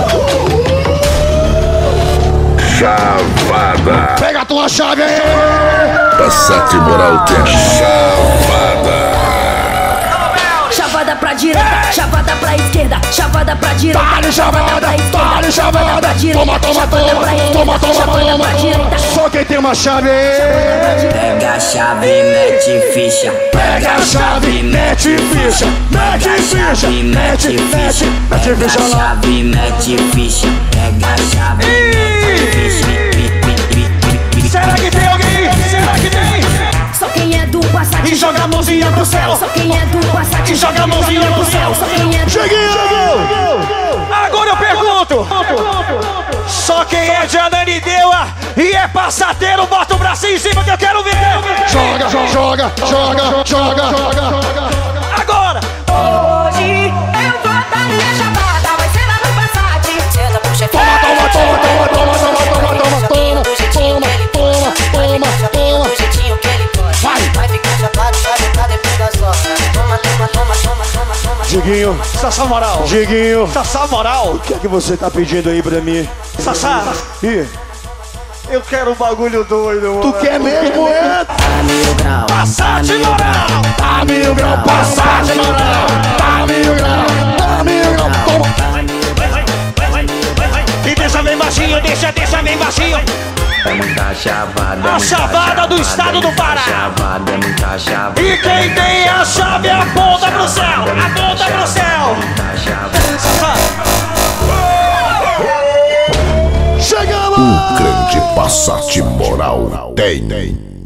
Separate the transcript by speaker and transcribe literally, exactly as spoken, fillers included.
Speaker 1: Chavada.
Speaker 2: Pega a tua chave aí.
Speaker 1: Passat moral tem chavada.
Speaker 3: Chavada pra direita, chavada pra esquerda, chavada pra direita,
Speaker 2: Dale chavada,
Speaker 3: pra esquerda,
Speaker 2: dale chavada.
Speaker 3: pra direita,
Speaker 2: Toma, toma,
Speaker 3: chavada
Speaker 2: toma,
Speaker 3: pra esquerda,
Speaker 2: toma, toma,
Speaker 3: chavada
Speaker 2: toma.
Speaker 3: pra direita.
Speaker 2: Só quem tem uma chave aí.
Speaker 4: Pega a chave, mete ficha.
Speaker 2: Pega a chave, mete ficha. Mete ficha, mete, mete, mete
Speaker 4: Pega
Speaker 2: ficha
Speaker 4: a
Speaker 2: lá.
Speaker 4: chave, mete ficha. Pega a chave, mete ficha.
Speaker 2: Será que tem alguém? Será que tem?
Speaker 3: Só quem é do Passat
Speaker 2: E joga a mãozinha pro céu.
Speaker 3: Só quem é do Passat
Speaker 2: E joga a mãozinha pro céu.
Speaker 3: Só quem é do
Speaker 2: Cheguinho!
Speaker 5: Agora eu pergunto. Só quem é de Ananindeua e é passateiro, bota o bracinho em cima que eu quero ver.
Speaker 2: Joga, joga, joga, joga, joga, joga.
Speaker 5: Agora.
Speaker 6: Hoje eu vou dar minha chamada, vai ser lá no Passat. Senta pro chefe.
Speaker 2: Toma, toma, toma, toma, toma, toma, toma, toma, toma, toma, toma, toma.
Speaker 6: Do jeitinho que ele gosta.
Speaker 2: Vai.
Speaker 6: Vai ficar chapado, vai ficar depois das horas. Toma, toma, toma, toma, toma, toma.
Speaker 2: Diguinho,
Speaker 5: Sassá Moral.
Speaker 2: Diguinho,
Speaker 5: Sassá Moral.
Speaker 2: o que é que você tá pedindo aí pra mim?
Speaker 5: Sassá,
Speaker 2: Ih,
Speaker 5: eu quero um bagulho doido.
Speaker 2: tu quer mesmo, é?
Speaker 4: Tá mil grau,
Speaker 5: Passat Moral.
Speaker 2: Tá mil grau, Passat moral. Tá mil grau, tá mil grau. Toma.
Speaker 4: tá mil grau.
Speaker 5: E deixa bem baixinho, deixa, deixa bem baixinho.
Speaker 4: É muita chavada.
Speaker 5: A
Speaker 4: muita
Speaker 5: chavada do estado do Pará.
Speaker 4: Chavada, muita chavada.
Speaker 5: E quem tem a chave aponta pro céu. Aponta pro céu.
Speaker 4: Muita chavada.
Speaker 5: Sassá.
Speaker 2: Chegamos!
Speaker 1: Um grande Passat moral tem.